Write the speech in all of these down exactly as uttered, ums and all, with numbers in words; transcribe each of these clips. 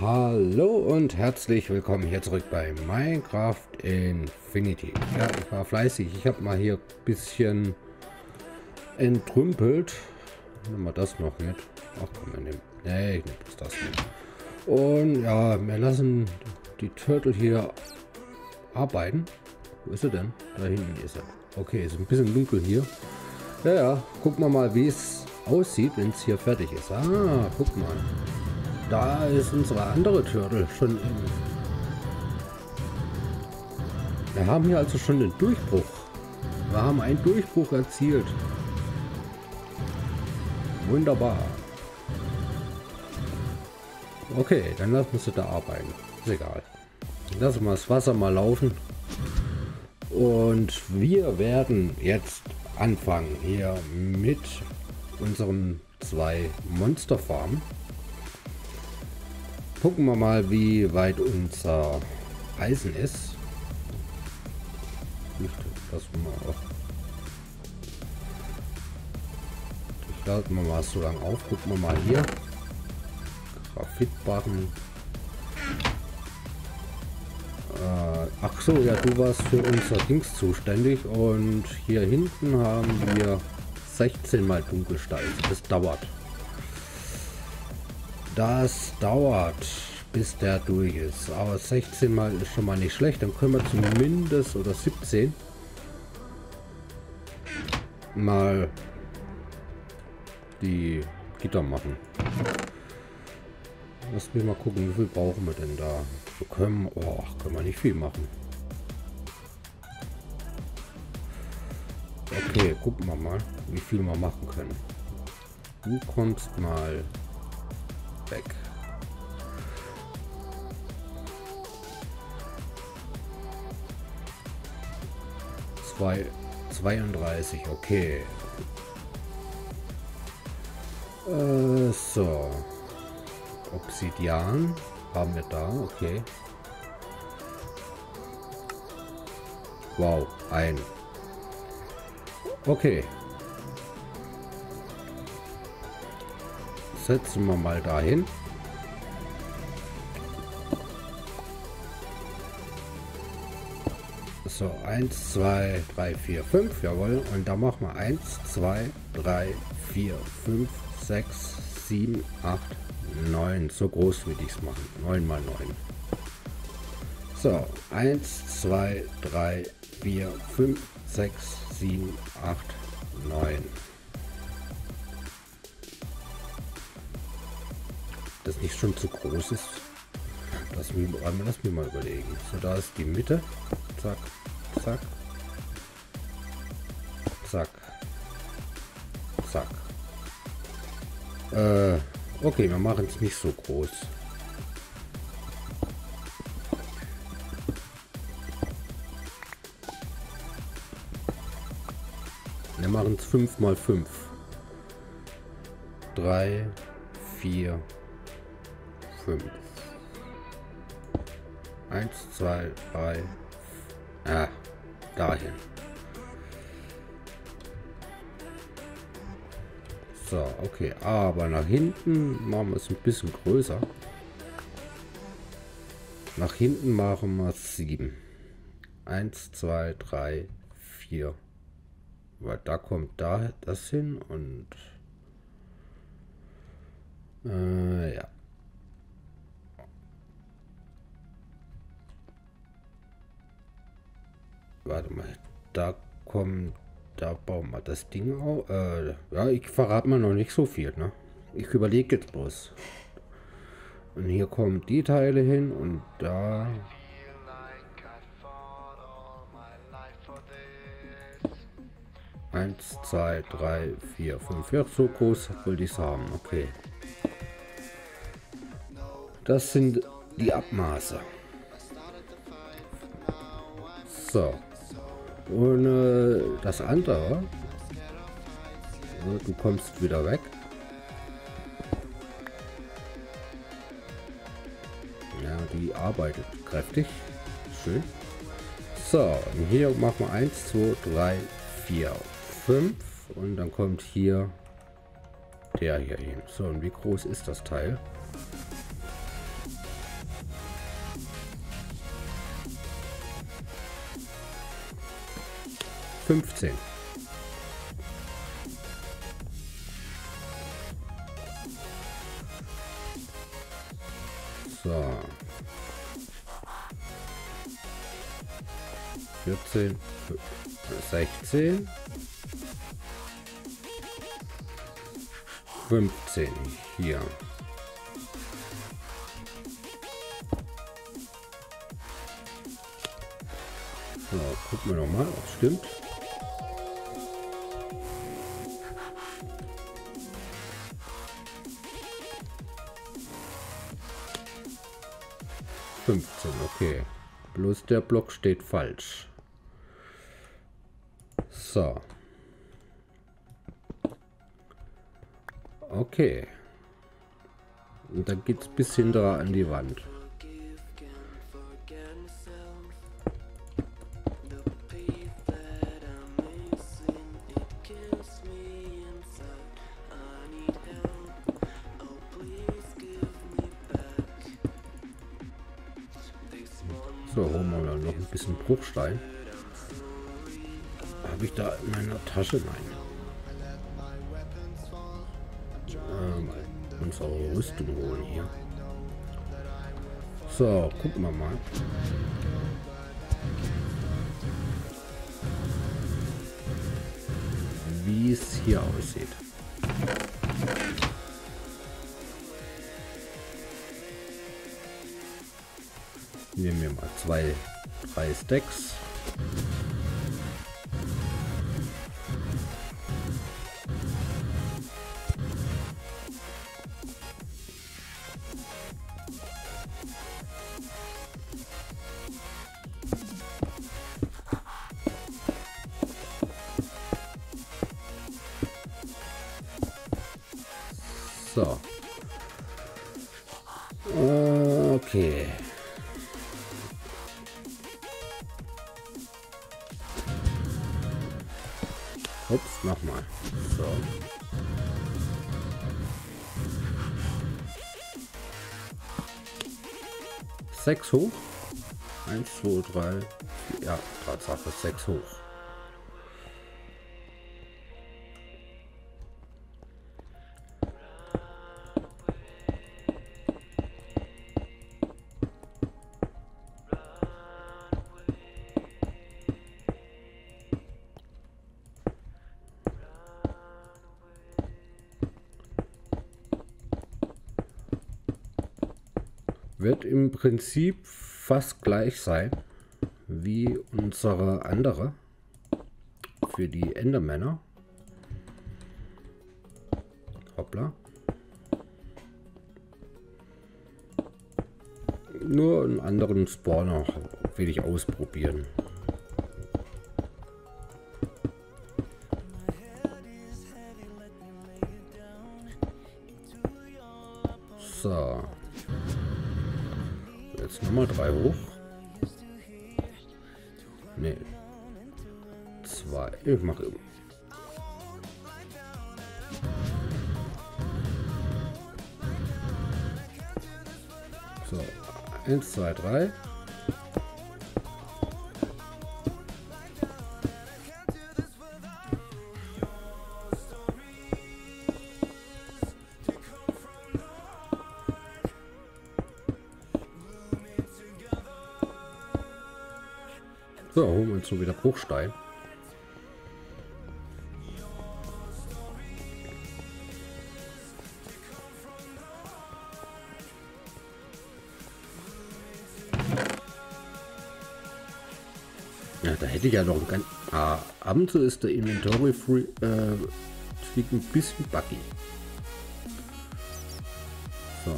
Hallo und herzlich willkommen hier zurück bei Minecraft Infinity. Ja, ich war fleißig. Ich habe mal hier ein bisschen entrümpelt. Nehmen wir das noch mit. Ach komm, wir nehmen. Nee, ich nehme das mit. Und ja, wir lassen die Turtle hier arbeiten. Wo ist er denn? Da hinten ist er. Okay, ist ein bisschen dunkel hier. Ja, ja, gucken wir mal, wie es aussieht, wenn es hier fertig ist. Ah, guck mal. Da ist unsere andere Turtle schon in. Wir haben hier also schon den Durchbruch. Wir haben einen Durchbruch erzielt. Wunderbar. Okay, dann lassen wir sie da arbeiten. Ist egal. Lassen wir das Wasser mal laufen. Und wir werden jetzt anfangen hier mit unseren zwei Monsterfarmen. Gucken wir mal, wie weit unser Eisen ist. Nicht, dass wir auch. Ich lade mal so lange auf. Gucken wir mal hier. Graphitbarren. Äh, ach so, ja, du warst für unser Dings zuständig. Und hier hinten haben wir sechzehn mal Dunkelstein. Das dauert. Das dauert, bis der durch ist. Aber sechzehn mal ist schon mal nicht schlecht. Dann können wir zumindest, oder siebzehn, mal die Gitter machen. Lass mich mal gucken, wie viel brauchen wir denn da? Wir können, oh, können wir nicht viel machen. Okay, gucken wir mal, wie viel wir machen können. Du kommst mal weg. Zwei, zweiunddreißig, okay. Äh, so. Obsidian haben wir da, okay. Wow, ein. Okay. Setzen wir mal dahin. So, eins, zwei, drei, vier, fünf, jawohl. Und da machen wir eins, zwei, drei, vier, fünf, sechs, sieben, acht, neun. So groß würde ich es machen. neun mal neun. So, eins, zwei, drei, vier, fünf, sechs, sieben, acht, neun. Das nicht schon zu groß ist. Lass mich, lass mich mal überlegen. So, da ist die Mitte. Zack, zack, zack, zack. Äh, okay, wir machen es nicht so groß. Wir machen es fünf mal fünf. drei, vier, fünf. eins, zwei, drei. Ah, dahin. So, okay. Aber nach hinten machen wir es ein bisschen größer. Nach hinten machen wir es sieben. eins, zwei, drei, vier. Weil da kommt da das hin und äh, ja. Warte mal, da kommt, da bauen wir das Ding auf. Äh, ja, ich verrate mal noch nicht so viel, ne? Ich überlege jetzt bloß. Und hier kommen die Teile hin und da. Eins, zwei, drei, vier, fünf. Ja, so groß wollte ich es haben. Okay. Das sind die Abmaße. So. Und äh, das andere, so, du kommst wieder weg. Ja, die arbeitet kräftig. Schön. So, und hier machen wir eins, zwei, drei, vier, fünf und dann kommt hier der hier hin. So, und wie groß ist das Teil? fünfzehn. So. vierzehn, sechzehn, fünfzehn hier. So, gucken wir noch mal, ob es stimmt. fünfzehn, okay. Bloß der Block steht falsch. So. Okay. Und dann geht es bis hinterher an die Wand. So, holen wir dann noch ein bisschen Bruchstein. Habe ich da in meiner Tasche? Nein. Ähm, unsere Rüstung holen hier. So, gucken wir mal. Wie es hier aussieht. Nehmen wir mal zwei, drei Stacks. So. Okay. Ups, nochmal. So. Sechs hoch. Eins, zwei, drei. Vier. Ja, Tatsache, sechs hoch. Wird im Prinzip fast gleich sein wie unsere andere für die Endermänner. Hoppla. Nur einen anderen Spawner will ich ausprobieren. So. Jetzt nochmal drei hoch. Ne. Zwei. Ich mache. So. Eins, zwei, drei. So, holen wir uns so wieder Bruchstein. Ja, da hätte ich ja noch ein ganz... Ah, ab und zu ist der Inventory free, äh, ein bisschen buggy. So.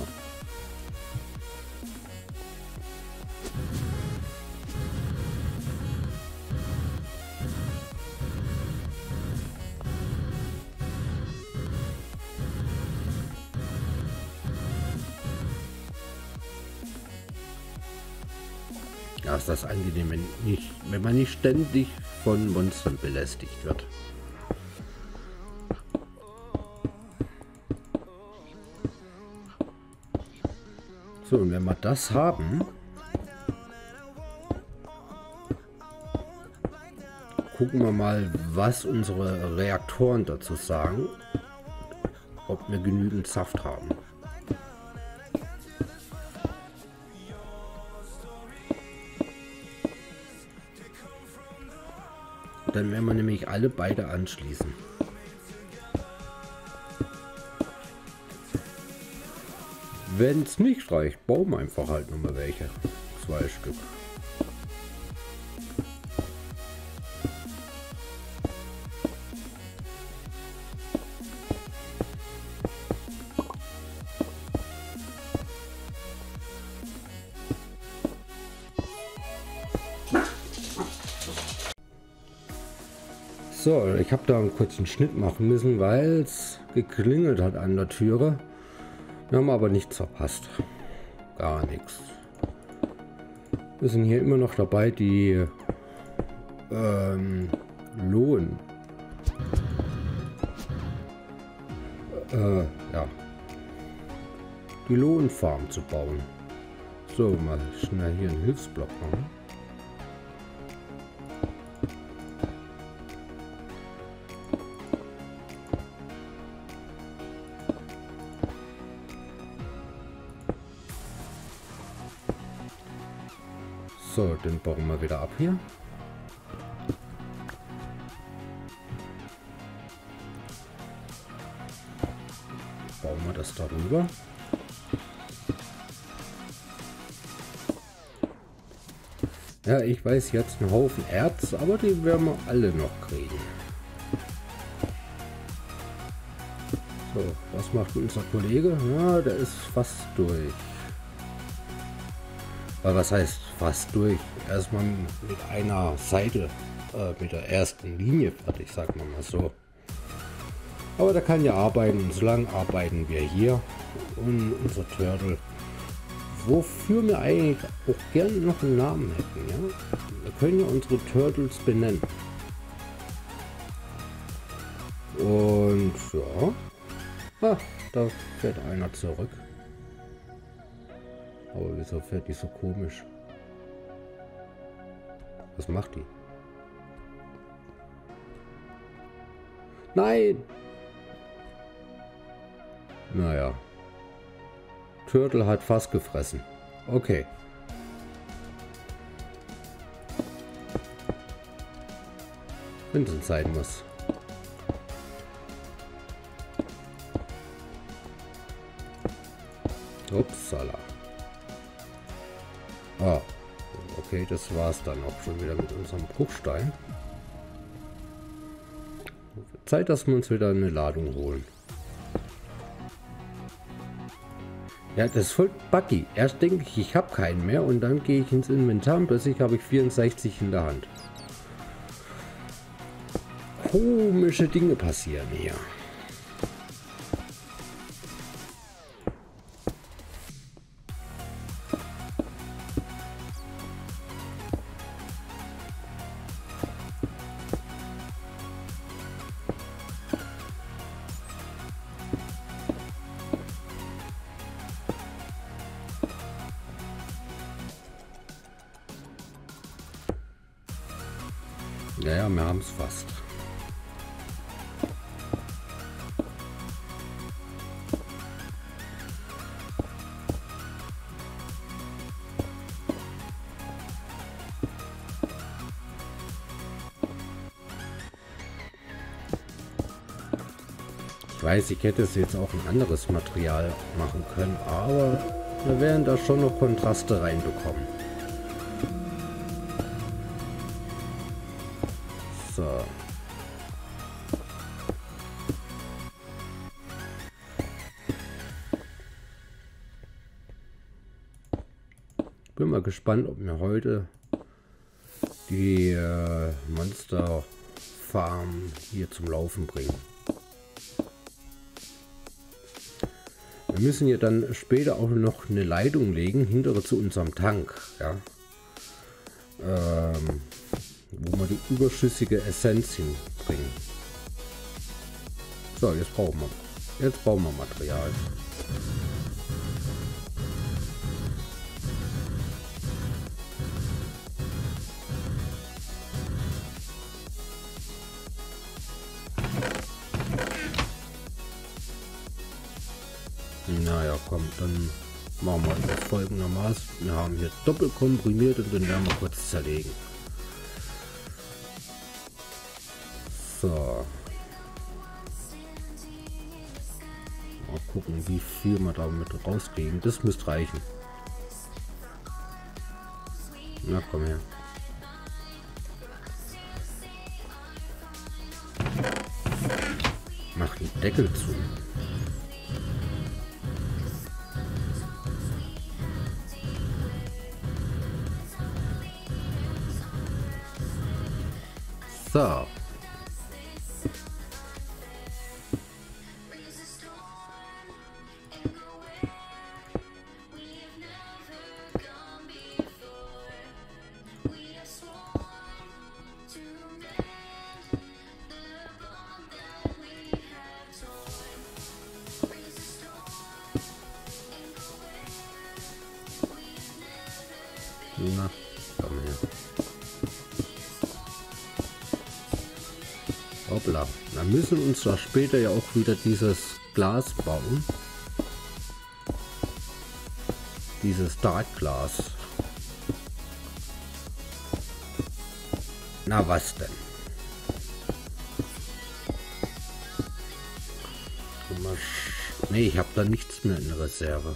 Ja, ist das angenehm, wenn, nicht, wenn man nicht ständig von Monstern belästigt wird. So, und wenn wir das haben, gucken wir mal, was unsere Reaktoren dazu sagen. Ob wir genügend Saft haben. Dann werden wir nämlich alle beide anschließen. Wenn es nicht reicht, bauen wir einfach halt nochmal welche. Zwei Stück. So, ich habe da einen kurzen Schnitt machen müssen, weil es geklingelt hat an der Türe. Wir haben aber nichts verpasst. Gar nichts. Wir sind hier immer noch dabei, die ähm, Lohn. Äh, ja. Die Lohnfarm zu bauen. So, mal schnell hier einen Hilfsblock machen. So, den bauen wir wieder ab hier. Bauen wir das darüber. Ja, ich weiß jetzt einen Haufen Erz, aber die werden wir alle noch kriegen. So, was macht unser Kollege? Ja, der ist fast durch. Weil was heißt fast durch? Erstmal mit einer Seite, äh, mit der ersten Linie fertig, sagen wir mal so. Aber der kann ja arbeiten und so lange arbeiten wir hier. Und unser Turtle, wofür wir eigentlich auch gerne noch einen Namen hätten. Ja? Wir können ja unsere Turtles benennen. Und ja, ah, da fährt einer zurück. Aber wieso fährt die so komisch? Was macht die? Nein! Naja. Turtle hat fast gefressen. Okay. Wenn es sein muss. Upsala. Ah, okay, das war's dann auch schon wieder mit unserem Bruchstein. Zeit, dass wir uns wieder eine Ladung holen. Ja, das ist voll buggy. Erst denke ich, ich habe keinen mehr und dann gehe ich ins Inventar und plötzlich habe ich vierundsechzig in der Hand. Komische Dinge passieren hier. Ja, ja, wir haben es fast. Ich weiß, ich hätte es jetzt auch ein anderes Material machen können, aber wir werden da schon noch Kontraste reinbekommen. So. Bin mal gespannt, ob wir heute die äh, Monster Farm hier zum Laufen bringen. Wir müssen ja dann später auch noch eine Leitung legen, hintere zu unserem Tank, ja. Ähm, wo wir die überschüssige Essenz hinbringen. So, jetzt brauchen wir, jetzt brauchen wir Material. Ja, komm, dann machen wir das folgendermaßen. Wir haben hier doppelt komprimiert und dann werden wir kurz zerlegen. So. Mal gucken, wie viel wir damit rauskriegen. Das müsste reichen. Na, komm her. Mach den Deckel zu. So. Na, komm her. Hoppla. Wir müssen uns da später ja auch wieder dieses Glas bauen. Dieses Darkglas. Na, was denn? Nee, ich habe da nichts mehr in Reserve.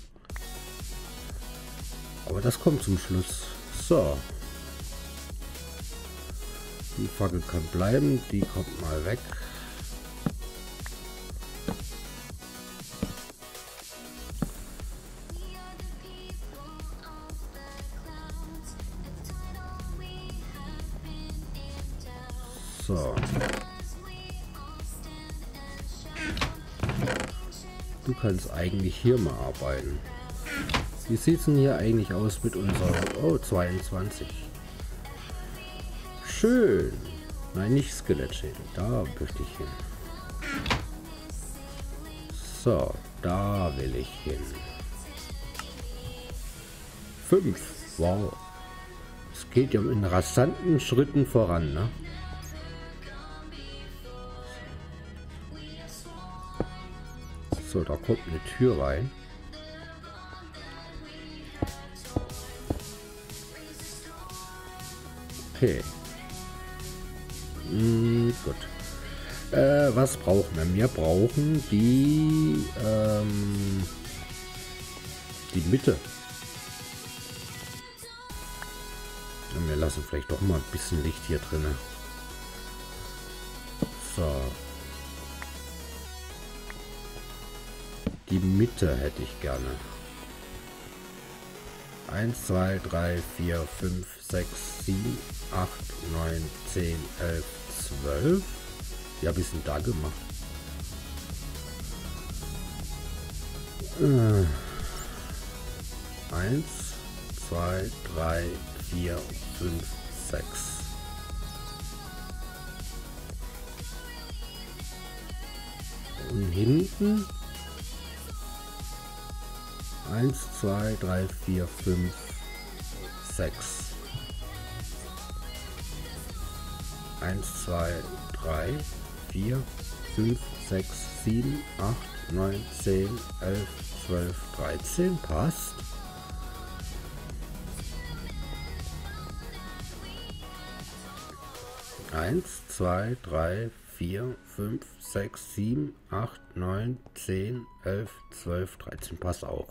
Aber das kommt zum Schluss. So. Die Fackel kann bleiben. Die kommt mal weg. So. Du kannst eigentlich hier mal arbeiten. Wie sieht es denn hier eigentlich aus mit unserer... Oh, zweiundzwanzig. Schön. Nein, nicht Skelettschädel. Da möchte ich hin. So, da will ich hin. fünf. Wow. Es geht ja in rasanten Schritten voran, ne? So, da kommt eine Tür rein. Okay. Hm, gut. Äh, was brauchen wir? Wir brauchen die, ähm, die Mitte. Und wir lassen vielleicht doch mal ein bisschen Licht hier drin. So. Die Mitte hätte ich gerne. eins, zwei, drei, vier, fünf, sechs, sieben, acht, neun, zehn, elf, zwölf. Wie habe ich es denn da gemacht? Äh, eins, zwei, drei, vier, fünf, sechs. Und hinten eins, zwei, drei, vier, fünf, sechs. eins, zwei, drei, vier, fünf, sechs, sieben, acht, neun, zehn, elf, zwölf, dreizehn. Passt. eins, zwei, drei, vier, fünf, sechs, sieben, acht, neun, zehn, elf, zwölf, dreizehn. Passt auch.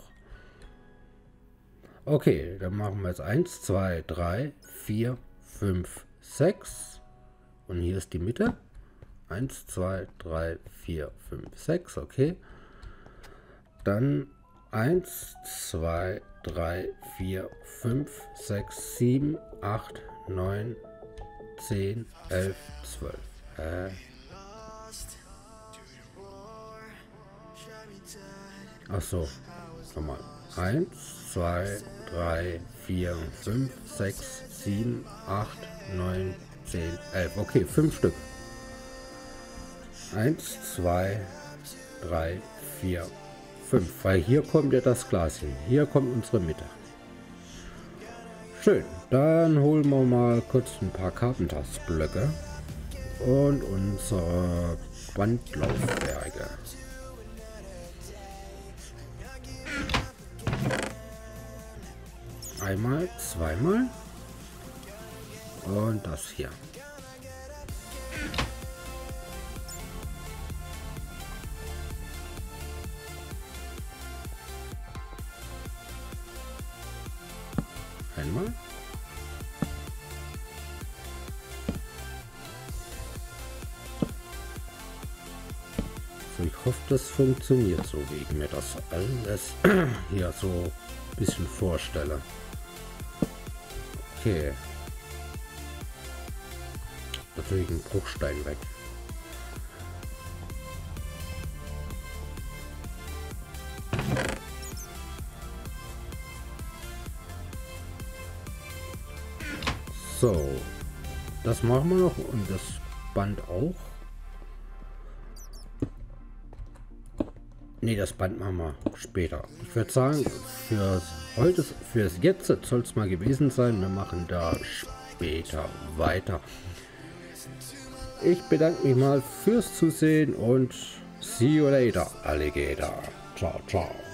Okay, dann machen wir jetzt eins, zwei, drei, vier, fünf, sechs. Und hier ist die Mitte. eins, zwei, drei, vier, fünf, sechs. Okay. Dann eins, zwei, drei, vier, fünf, sechs, sieben, acht, neun, zehn, elf, zwölf. Äh. Ach so. Nochmal. eins, zwei, drei, vier, fünf, sechs, sieben, acht, neun, zehn, elf. Okay, fünf Stück. eins, zwei, drei, vier, fünf. Weil hier kommt ja das Glas hin. Hier kommt unsere Mitte. Schön. Dann holen wir mal kurz ein paar Carpenters-Blöcke und unsere Wandlaufwerke. einmal, zweimal und das hier. Einmal. So, ich hoffe, das funktioniert so, wie ich mir das alles hier so ein bisschen vorstelle. Okay. Natürlich ein Bruchstein weg. So, das machen wir noch und das Band auch. Ne, das Band machen wir später. Ich würde sagen, für heute, fürs Jetzt soll es mal gewesen sein. Wir machen da später weiter. Ich bedanke mich mal fürs Zusehen und see you later, Alligator. Ciao, ciao.